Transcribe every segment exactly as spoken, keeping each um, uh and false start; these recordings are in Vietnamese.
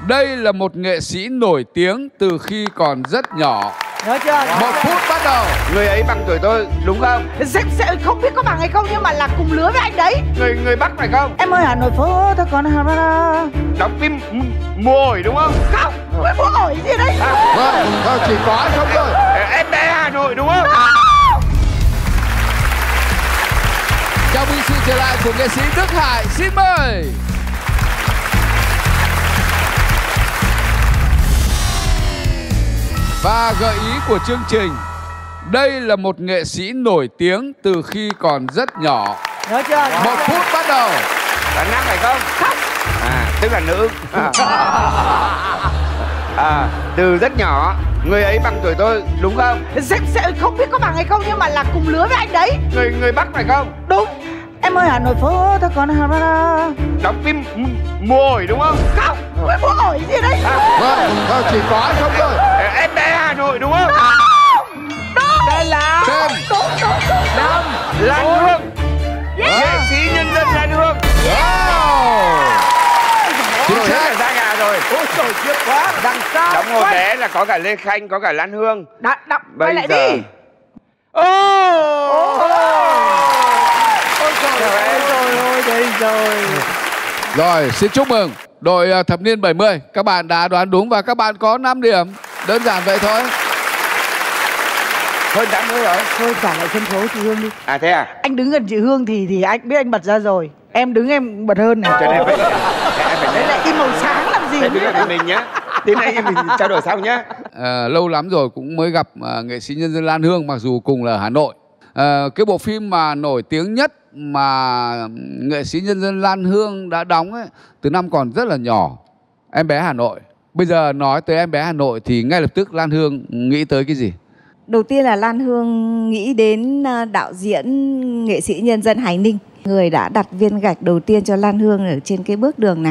Đây là một nghệ sĩ nổi tiếng từ khi còn rất nhỏ. Nhớ chưa? Một phút bắt đầu. Người ấy bằng tuổi tôi đúng không? Sẽ, sẽ không biết có bằng hay không nhưng mà là cùng lứa với anh đấy. Người người Bắc phải không? Em ơi Hà Nội phố ta còn Hà Nội. Đóng phim Mùa Ổi đúng không? Không, với Mùa Ổi gì đấy. À, Vâng, thôi chỉ có hay không thôi. Em bé Hà Nội đúng không? Chào mừng sự trở lại của nghệ sĩ Đức Hải. Xin mời. Và gợi ý của chương trình. Đây là một nghệ sĩ nổi tiếng từ khi còn rất nhỏ. Nhớ chưa? Một phút bắt đầu. Là nam phải không? Không. À, tức là nữ. À. À, từ rất nhỏ. Người ấy bằng tuổi tôi đúng không? Sẽ, sẽ không biết có bằng hay không nhưng mà là cùng lứa với anh đấy. Người người Bắc phải không? Đúng. Em ơi Hà Nội phố ta còn Hà Nội. Đóng phim Mùa Ổi đúng không? Không, với Mùa Ổi gì đấy. À, Vâng, thôi chỉ có hay không thôi. em bé Hà Nội đúng không? Đúng. Đúng. Đây là Trên. Đúng, đúng, đúng. Năm Lan Hương. Nghệ sĩ nhân dân Lan Hương. Wow. Chính Rồi, xác. ra gà rồi. Ôi trời tiếc quá. Đằng sau. Đóng hồi bé là có cả Lê Khanh, có cả Lan Hương. Đã, đã, Bây quay lại giờ... đi. Ô Ôi trời ơi, rồi, ôi đây rồi. Rồi, xin chúc mừng đội uh, thập niên bảy mươi. Các bạn đã đoán đúng và các bạn có năm điểm. Đơn giản vậy thôi. hơn tám mươi rồi. Thôi trả lại sân khấu chị Hương đi. À thế à? Anh đứng gần chị Hương thì thì anh biết anh bật ra rồi. Em đứng em bật hơn này. Cho nên phải, em phải Đấy lại im màu sáng làm gì Em đứng nữa. lại mình nhá. Tí nay mình trao đổi sau nhá. À, lâu lắm rồi cũng mới gặp uh, nghệ sĩ nhân dân Lan Hương, mặc dù cùng là ở Hà Nội. À, cái bộ phim mà nổi tiếng nhất mà nghệ sĩ nhân dân Lan Hương đã đóng ấy, từ năm còn rất là nhỏ, Em bé Hà Nội. Bây giờ nói tới Em bé Hà Nội thì ngay lập tức Lan Hương nghĩ tới cái gì? Đầu tiên là Lan Hương nghĩ đến đạo diễn nghệ sĩ nhân dân Hải Ninh, người đã đặt viên gạch đầu tiên cho Lan Hương ở trên cái bước đường này.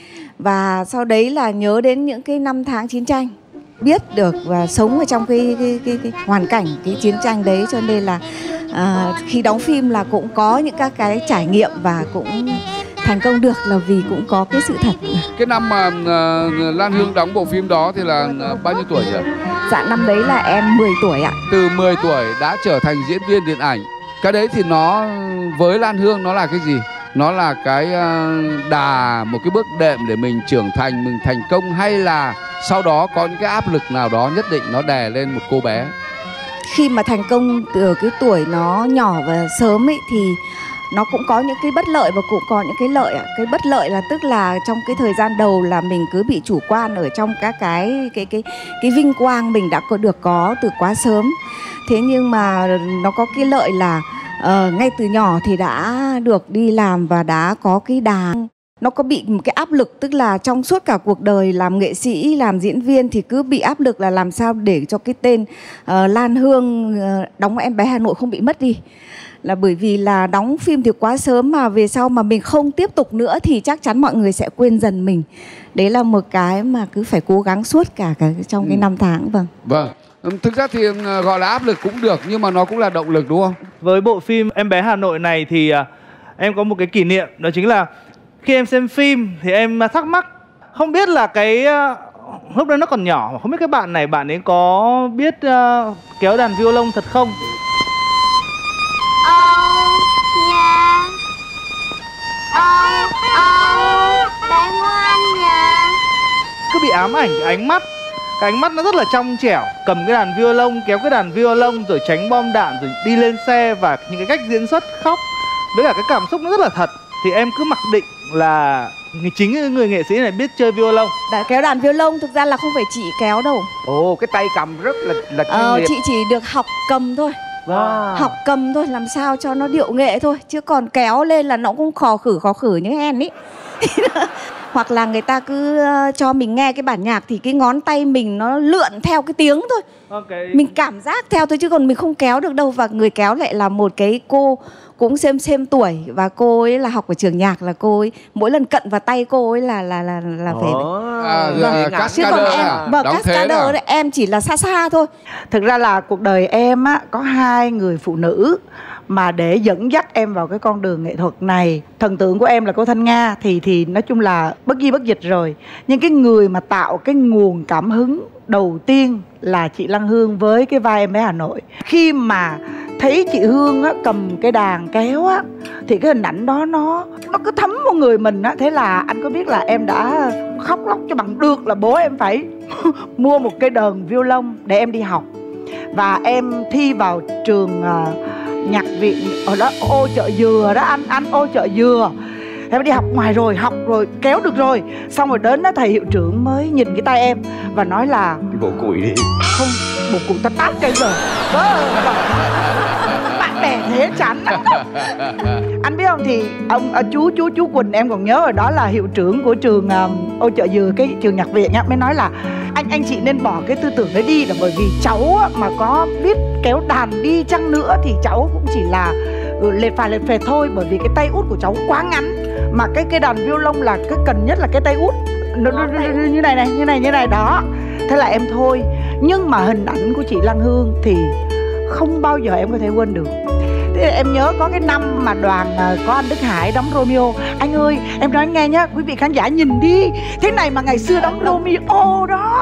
Và sau đấy là nhớ đến những cái năm tháng chiến tranh, biết được và sống ở trong cái, cái, cái, cái hoàn cảnh cái chiến tranh đấy, cho nên là à, khi đóng phim là cũng có những các cái trải nghiệm và cũng thành công được là vì cũng có cái sự thật. Cái năm mà uh, Lan Hương đóng bộ phim đó thì là uh, bao nhiêu tuổi rồi? Dạ năm đấy là em mười tuổi ạ. Từ mười tuổi đã trở thành diễn viên điện ảnh. Cái đấy thì nó với Lan Hương nó là cái gì? Nó là cái uh, đà, một cái bước đệm để mình trưởng thành, mình thành công, hay là sau đó có những cái áp lực nào đó nhất định nó đè lên một cô bé? Khi mà thành công từ cái tuổi nó nhỏ và sớm ấy thì nó cũng có những cái bất lợi và cũng có những cái lợi ạ. Cái bất lợi là tức là trong cái thời gian đầu là mình cứ bị chủ quan ở trong các cái cái cái cái vinh quang mình đã có được có từ quá sớm. Thế nhưng mà nó có cái lợi là uh, ngay từ nhỏ thì đã được đi làm và đã có cái đà. Nó có bị một cái áp lực, tức là trong suốt cả cuộc đời làm nghệ sĩ, làm diễn viên thì cứ bị áp lực là làm sao để cho cái tên uh, Lan Hương uh, đóng Em bé Hà Nội không bị mất đi. Là bởi vì là đóng phim thì quá sớm mà về sau mà mình không tiếp tục nữa thì chắc chắn mọi người sẽ quên dần mình. Đấy là một cái mà cứ phải cố gắng suốt cả, cả trong cái ừ. năm tháng. Vâng. Vâng. Thực ra thì gọi là áp lực cũng được, nhưng mà nó cũng là động lực đúng không? Với bộ phim Em bé Hà Nội này thì uh, em có một cái kỷ niệm, đó chính là khi em xem phim thì em thắc mắc không biết là cái uh, lúc đó nó còn nhỏ, không biết cái bạn này bạn ấy có biết uh, kéo đàn violon thật không? Ông nha, ông ông bé ngoan nha. Cứ bị ám ảnh cái ánh mắt, cái ánh mắt nó rất là trong trẻo, cầm cái đàn violon, kéo cái đàn violon rồi tránh bom đạn rồi đi lên xe, và những cái cách diễn xuất khóc với cả cái cảm xúc nó rất là thật. Thì em cứ mặc định là chính người nghệ sĩ này biết chơi violon. Đã kéo đàn violon thực ra là không phải chị kéo đâu. Ồ, cái tay cầm rất là là chuyên ờ, nghiệp. Chị chỉ được học cầm thôi. Wow. Học cầm thôi, làm sao cho nó điệu nghệ thôi, chứ còn kéo lên là nó cũng khò khử khò khử như hen ý. Hoặc là người ta cứ cho mình nghe cái bản nhạc thì cái ngón tay mình nó lượn theo cái tiếng thôi. Okay. Mình cảm giác theo thôi chứ còn mình không kéo được đâu. Và người kéo lại là một cái cô cũng xem xem tuổi, và cô ấy là học ở trường nhạc, là cô ấy mỗi lần cận vào tay cô ấy là là là là phải oh. à, vâng. Chứ còn em vâng, cascader đấy em chỉ là xa xa thôi. Thực ra là cuộc đời em á có hai người phụ nữ, mà để dẫn dắt em vào cái con đường nghệ thuật này. Thần tượng của em là cô Thanh Nga thì thì nói chung là bất di bất dịch rồi. Nhưng cái người mà tạo cái nguồn cảm hứng đầu tiên là chị Lan Hương với cái vai em bé Hà Nội. Khi mà thấy chị Hương á, cầm cái đàn kéo á, thì cái hình ảnh đó nó nó cứ thấm vào người mình á. Thế là anh có biết là em đã khóc lóc cho bằng được là bố em phải mua một cái đờn violon để em đi học. Và em thi vào trường uh, nhạc viện ở đó Ô Chợ Dừa đó anh, anh Ô Chợ Dừa. Em đi học ngoài rồi, học rồi, kéo được rồi. Xong rồi đến đó thầy hiệu trưởng mới nhìn cái tay em và nói là Đi bộ củi đi. không, bộ củi ta tát cây rồi. Bạn bè thế chán. Anh biết không, thì ông à, chú chú chú Quỳnh em còn nhớ rồi, đó là hiệu trưởng của trường uh, Ô Chợ Dừa, cái trường nhạc viện á, mới nói là anh anh chị nên bỏ cái tư tưởng đấy đi, là bởi vì cháu á, mà có biết kéo đàn đi chăng nữa thì cháu cũng chỉ là ừ, lệt phà lệt phệt thôi, bởi vì cái tay út của cháu quá ngắn, mà cái cái đàn violon là cái cần nhất là cái tay út nó, nó, nó, nó, như này này như này như này đó. Thế là em thôi. Nhưng mà hình ảnh của chị Lan Hương thì không bao giờ em có thể quên được. Thế là em nhớ có cái năm mà đoàn có anh Đức Hải đóng Romeo. Anh ơi, em nói nghe nhá, quý vị khán giả nhìn đi, thế này mà ngày xưa đóng Romeo đó.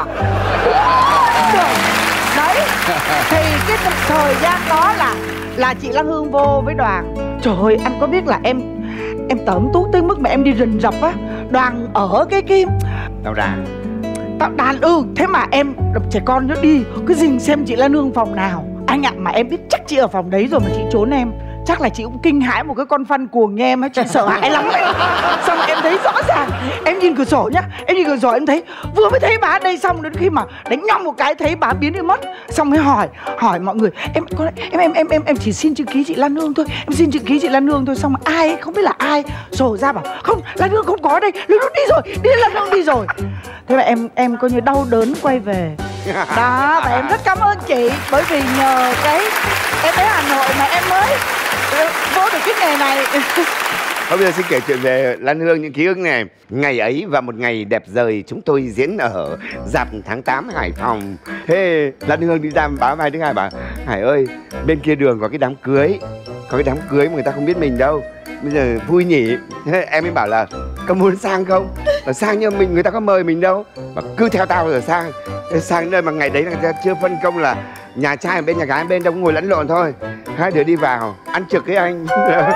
Đấy, thì cái thời gian đó là là chị Lan Hương vô với đoàn. Trời ơi, anh có biết là em em tởm tú tới mức mà em đi rình rập á. Đoàn ở cái cái Tao ra tạo đàn, ừ. Thế mà em trẻ con nó đi cứ rình xem chị Lan Hương phòng nào. Anh ạ, à, mà em biết chắc chị ở phòng đấy rồi mà chị trốn em. Chắc là chị cũng kinh hãi một cái con phân cuồng như em á. Chị sợ hãi lắm ấy. Xong em thấy rõ ràng. Em nhìn cửa sổ nhá. Em nhìn cửa sổ em thấy vừa mới thấy bà ở đây, xong đến khi mà đánh nhong một cái thấy bà biến đi mất. Xong mới hỏi Hỏi mọi người. Em em em em em, em chỉ xin chữ ký chị Lan Hương thôi. Em xin chữ ký chị Lan Hương thôi. Xong mà ai ấy, không biết là ai sổ ra bảo không, Lan Hương không có ở đây. Lan Hương đi rồi. Đi Lan Hương đi rồi. Thế mà em em coi như đau đớn quay về. Đó, và em rất cảm ơn chị. Bởi vì nhờ cái em bé Hà Nội mà em mới vô được cái nghề này. Bây giờ xin kể chuyện về Lan Hương, những ký ức này. Ngày ấy và một ngày đẹp rời, chúng tôi diễn ở rạp tháng tám Hải Phòng. Thế Lan Hương đi ra báo vai thứ hai bảo: Hải ơi, bên kia đường có cái đám cưới. Có cái đám cưới mà người ta không biết mình đâu. Bây giờ vui nhỉ. Thế em mới bảo là có muốn sang không? Là sang nhưng mình người ta có mời mình đâu. Mà cứ theo tao rồi sang. Sang nơi mà ngày đấy là người ta chưa phân công là nhà trai ở bên nhà gái bên đâu, cũng ngồi lẫn lộn thôi. Hai đứa đi vào ăn trực cái anh.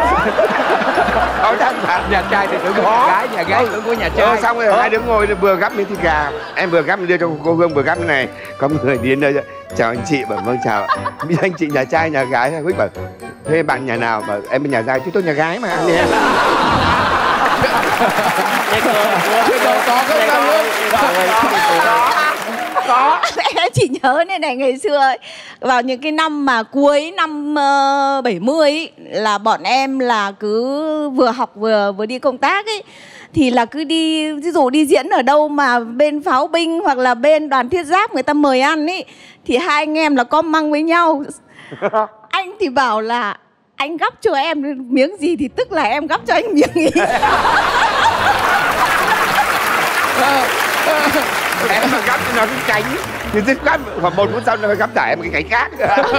Nhà trai thì tưởng có gái, nhà gái tưởng có nhà trai. Ờ, xong rồi ờ. hai đứa ngồi vừa gắp miếng thịt gà. Em vừa gắp đưa cho cô Hương vừa gắp cái này. Có người đến đây chào anh chị, bảo vâng chào. Biết anh chị nhà trai nhà gái. Quyết bảo thế bạn nhà nào? Bảo em bên nhà trai, chứ tôi nhà gái mà. Có. Em chỉ nhớ này này, ngày xưa ấy, vào những cái năm mà cuối năm uh, bảy mươi ấy, là bọn em là cứ vừa học vừa vừa đi công tác ấy, thì là cứ đi, ví dụ đi diễn ở đâu mà bên pháo binh hoặc là bên đoàn thiết giáp người ta mời ăn ấy, thì hai anh em là com măng với nhau. Anh thì bảo là anh gắp cho em miếng gì thì tức là em gắp cho anh miếng gì. Em mà gắp cho nó cái cánh thì dứt gắp khoảng một phút sau nó phải gắp trả em một cái cánh khác.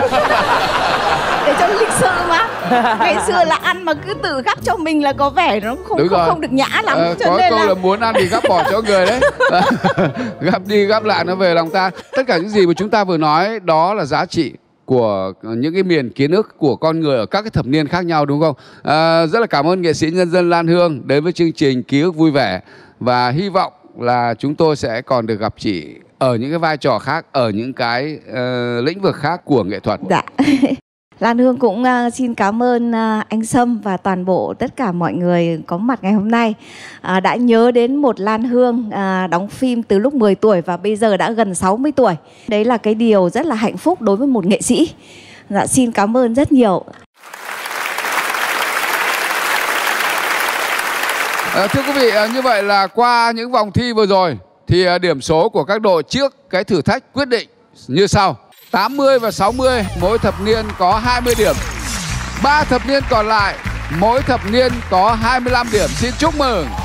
Để cho lịch sự mà. Ngày xưa là ăn mà cứ tự gắp cho mình là có vẻ nó không không, không được nhã lắm. Ờ, cho có nên câu là... là muốn ăn thì gắp bỏ cho người đấy. Gắp đi gắp lại nó về lòng ta. Tất cả những gì mà chúng ta vừa nói đó là giá trị của những cái miền ký ức của con người ở các cái thập niên khác nhau, đúng không? À, rất là cảm ơn nghệ sĩ nhân dân Lan Hương đến với chương trình Ký ức vui vẻ, và hy vọng là chúng tôi sẽ còn được gặp chị ở những cái vai trò khác, ở những cái uh, lĩnh vực khác của nghệ thuật. Dạ. Lan Hương cũng uh, xin cảm ơn uh, anh Sâm và toàn bộ tất cả mọi người có mặt ngày hôm nay, uh, đã nhớ đến một Lan Hương uh, đóng phim từ lúc mười tuổi và bây giờ đã gần sáu mươi tuổi. Đấy là cái điều rất là hạnh phúc đối với một nghệ sĩ. Dạ, xin cảm ơn rất nhiều. À, thưa quý vị, à, như vậy là qua những vòng thi vừa rồi thì à, điểm số của các đội trước cái thử thách quyết định như sau: tám mươi và sáu mươi, mỗi thập niên có hai mươi điểm. Ba thập niên còn lại, mỗi thập niên có hai mươi lăm điểm. Xin chúc mừng.